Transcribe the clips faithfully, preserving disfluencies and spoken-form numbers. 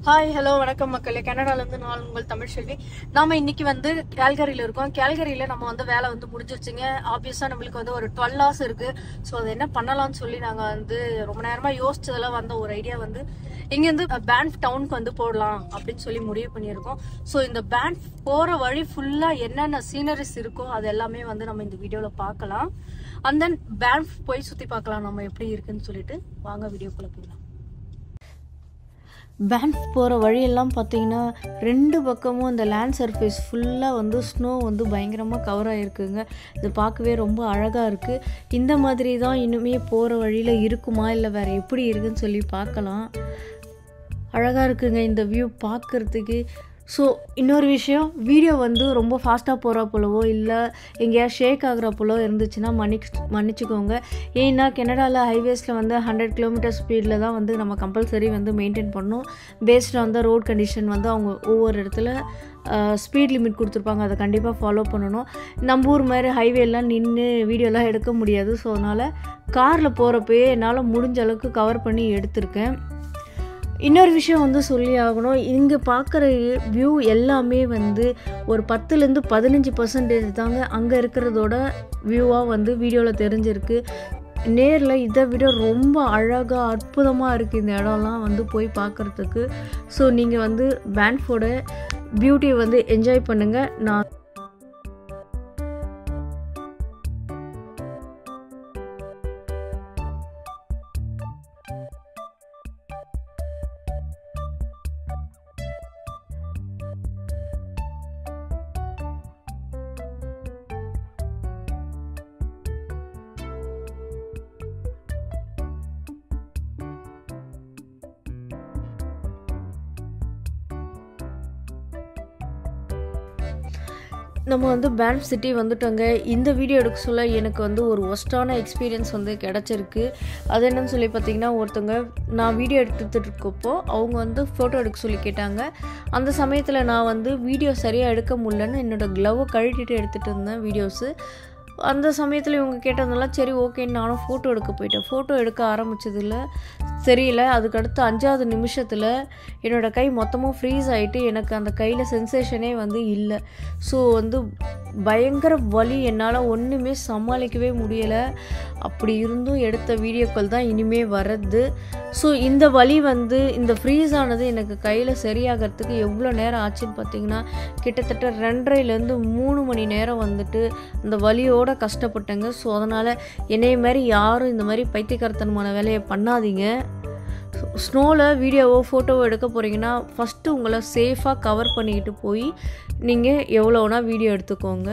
Hi hello வணக்கம் மக்களே. கனடாலேருந்து நான் உங்கள் தமிழ் செல்வி. நாம இன்னைக்கு வந்து கேல்கரியில இருக்கோம். கேல்கரியில நம்ம வந்து வேலை வந்து முடிஞ்சிருச்சுங்க. ஆப்வியஸா நம்மளுக்கு வந்து ஒரு டுவெல் ஹவர்ஸ் இருக்கு. ஸோ அது என்ன பண்ணலாம்னு சொல்லி நாங்க வந்து ரொம்ப நேரமா யோசிச்சதுல வந்த ஒரு ஐடியா வந்து இங்கேருந்து பேன்ஃப் டவுனுக்கு வந்து போடலாம் அப்படின்னு சொல்லி முடிவு பண்ணியிருக்கோம். ஸோ இந்த பேன்ஃப் போற வழி ஃபுல்லா என்னென்ன சீனரிஸ் இருக்கோ அது எல்லாமே வந்து நம்ம இந்த வீடியோல பார்க்கலாம். அண்ட் தென் பேன்ஃப் போய் சுத்தி பார்க்கலாம் நம்ம எப்படி இருக்குன்னு சொல்லிட்டு. வாங்க வீடியோக்குள்ள போகலாம். பேன்ஃப் போகிற வழியெல்லாம் பார்த்தீங்கன்னா ரெண்டு பக்கமும் இந்த லேண்ட் சர்ஃபேஸ் ஃபுல்லாக வந்து ஸ்னோ வந்து பயங்கரமாக கவர் ஆகிருக்குங்க. இது பார்க்கவே ரொம்ப அழகாக இருக்குது. இந்த மாதிரி தான் இன்னுமே போகிற வழியில் இருக்குமா இல்லை வேறு எப்படி இருக்குதுன்னு சொல்லி பார்க்கலாம். அழகாக இருக்குங்க இந்த வியூ பார்க்குறதுக்கு. ஸோ இன்னொரு விஷயம், வீடியோ வந்து ரொம்ப ஃபாஸ்ட்டாக போகிறப்போலவோ இல்லை எங்கேயா ஷேக் ஆகுறப்போலோ இருந்துச்சுன்னா மன்னிச் மன்னிச்சிக்கோங்க. ஏன்னா கனடாவில் ஹைவேஸில் வந்து ஹண்ட்ரட் கிலோமீட்டர் ஸ்பீடில் தான் வந்து நம்ம கம்பல்சரி வந்து மெயின்டைன் பண்ணணும். Based on the road condition வந்து அவங்க ஒவ்வொரு இடத்துல ஸ்பீட் லிமிட் கொடுத்துருப்பாங்க. அதை கண்டிப்பாக ஃபாலோ பண்ணணும். நம்ம ஊர் மாதிரி ஹைவேலாம் நின்று வீடியோலாம் எடுக்க முடியாது. ஸோ அதனால் காரில் போகிறப்பயே என்னால் முடிஞ்ச அளவுக்கு கவர் பண்ணி எடுத்திருக்கேன். இன்னொரு விஷயம் வந்து சொல்லி ஆகணும், இங்கே பார்க்குற வியூ எல்லாமே வந்து ஒரு பத்துலேருந்து பதினஞ்சு பர்சன்டேஜ் தாங்க அங்கே இருக்கிறதோட வியூவாக வந்து வீடியோவில் தெரிஞ்சிருக்கு. நேரில் இதை விட ரொம்ப அழகாக அற்புதமாக இருக்குது இந்த இடம்லாம் வந்து போய் பார்க்குறதுக்கு. ஸோ நீங்கள் வந்து பேன்ஃபோட பியூட்டியை வந்து என்ஜாய் பண்ணுங்கள். நான் நம்ம வந்து பேன்ஃப் சிட்டி வந்துட்டோங்க. இந்த வீடியோ எடுக்க சொல்ல எனக்கு வந்து ஒரு ஒஸ்ட்டான எக்ஸ்பீரியன்ஸ் வந்து கிடச்சிருக்கு. அது என்னன்னு சொல்லி பார்த்தீங்கன்னா, ஒருத்தவங்க நான் வீடியோ எடுத்துகிட்டு இருக்கப்போ அவங்க வந்து ஃபோட்டோ எடுக்க சொல்லி கேட்டாங்க. அந்த சமயத்தில் நான் வந்து வீடியோ சரியாக எடுக்க முடியலன்னு என்னோடய க்ளவ்வை கழட்டிட்டு எடுத்துகிட்டு இருந்தேன் வீடியோஸு. அந்த சமயத்தில் இவங்க கேட்டதெல்லாம் சரி ஓகேன்னு நானும் ஃபோட்டோ எடுக்க போயிட்டேன். ஃபோட்டோ எடுக்க ஆரம்பித்ததில் தெரியல, அதுக்கடுத்து அஞ்சாவது நிமிஷத்தில் என்னோடய கை மொத்தமாக ஃப்ரீஸ் ஆகிட்டு எனக்கு அந்த கையில் சென்சேஷனே வந்து இல்லை. ஸோ வந்து பயங்கர வலி, என்னால் ஒன்றுமே சமாளிக்கவே முடியலை. அப்படி இருந்தும் எடுத்த வீடியோக்கள் தான் இனிமேல் வர்றது. ஸோ இந்த வலி வந்து இந்த ஃப்ரீஸ் ஆனது எனக்கு கையில் சரியாகிறதுக்கு எவ்வளோ நேரம் ஆச்சுன்னு பார்த்தீங்கன்னா கிட்டத்தட்ட ரெண்டரைலேருந்து மூணு மணி நேரம் வந்துட்டு அந்த வலியோடு கஷ்டப்பட்டேங்க. ஸோ அதனால் என்னைய மாதிரி யாரும் இந்த மாதிரி பைத்தியக்காரத்தனமான வேலையை பண்ணாதீங்க. ஸ்னோவில் வீடியோவோ ஃபோட்டோவோ எடுக்க போகிறீங்கன்னா ஃபஸ்ட்டு உங்களை சேஃபாக கவர் பண்ணிக்கிட்டு போய் நீங்கள் எவ்வளோனா வீடியோ எடுத்துக்கோங்க.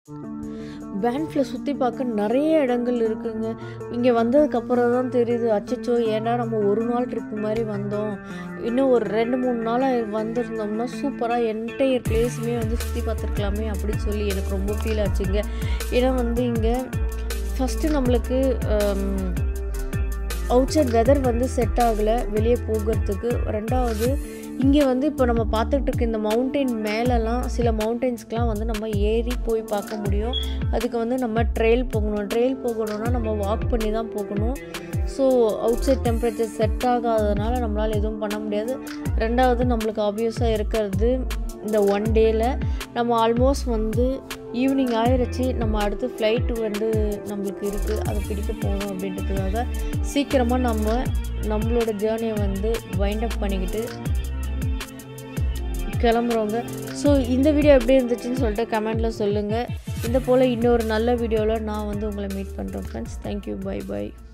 பேன்ஃப்ல சுற்றி பார்க்க நிறைய இடங்கள் இருக்குங்க. இங்கே வந்ததுக்கப்புறம் தான் தெரியுது, அச்சச்சோ ஏன்னா நம்ம ஒரு நாள் ட்ரிப்பு மாதிரி வந்தோம், இன்னும் ஒரு ரெண்டு மூணு நாளாக வந்திருந்தோம்னா சூப்பராக என்டையர் பிளேஸுமே வந்து சுற்றி பார்த்துருக்கலாமே அப்படின்னு சொல்லி எனக்கு ரொம்ப ஃபீல் ஆச்சுங்க. ஏன்னா வந்து இங்கே ஃபஸ்ட்டு நம்மளுக்கு அவுட் சைட் வெதர் வந்து செட் ஆகலை வெளியே போகிறதுக்கு. ரெண்டாவது இங்கே வந்து இப்போ நம்ம பார்த்துட்டு இருக்க இந்த மவுண்டெயின் மேலெலாம் சில மவுண்டெயின்ஸ்க்கெலாம் வந்து நம்ம ஏறி போய் பார்க்க முடியும். அதுக்கு வந்து நம்ம ட்ரெயில் போகணும். ட்ரெயில் போகணுன்னா நம்ம வாக் பண்ணி தான் போகணும். So outside temperature set ஆகாததுனால நம்மளால் எதுவும் பண்ண முடியாது. ரெண்டாவது நம்மளுக்கு ஆப்வியஸாக இருக்கிறது இந்த ஒன் டேயில் நம்ம ஆல்மோஸ்ட் வந்து ஈவினிங் ஆயிடுச்சு. நம்ம அடுத்து ஃப்ளைட்டு வந்து நம்மளுக்கு இருக்குது, அதை பிடிக்க போகணும் அப்படின்றதுக்காக சீக்கிரமாக நம்ம நம்மளோட ஜேர்னியை வந்து வைண்ட் அப் பண்ணிக்கிட்டு கிளம்புறோங்க. ஸோ இந்த வீடியோ எப்படி இருந்துச்சுன்னு சொல்லிட்டு கமெண்டில் சொல்லுங்கள். இந்த போல் இன்னொரு நல்ல வீடியோவில் நான் வந்து உங்களை மீட் பண்ணுறேன் ஃப்ரெண்ட்ஸ். Thank you, by by.